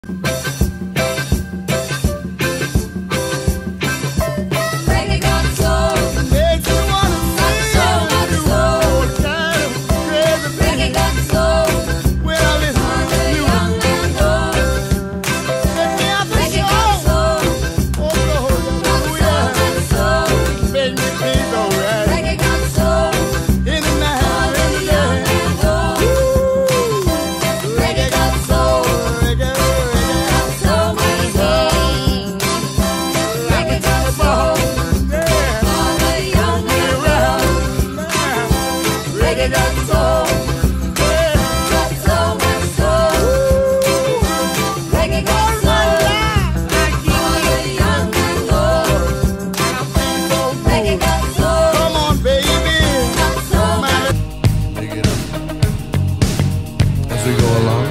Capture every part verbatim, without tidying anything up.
As we go along.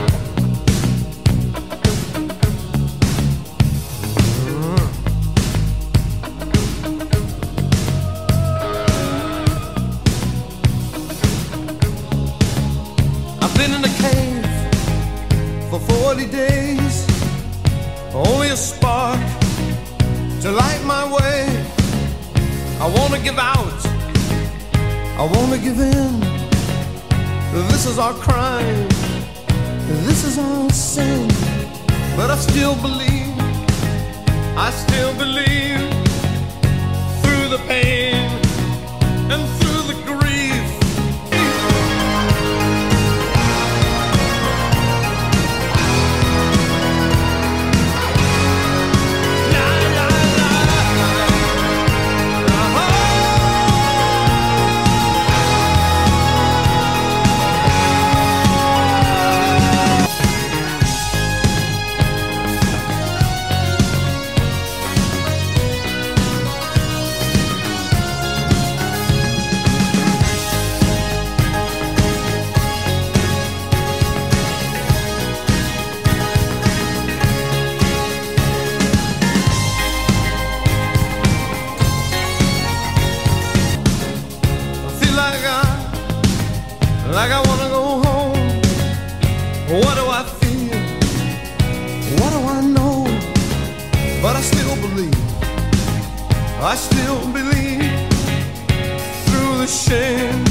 I've been in a cave for forty days, only a spark to light my way. I wanna give out, I wanna give in. This is our crime, this is our sin, but I still believe, I still believe, through the pain and through the grief. Like I wanna go home. What do I feel? What do I know? But I still believe, I still believe, through the shame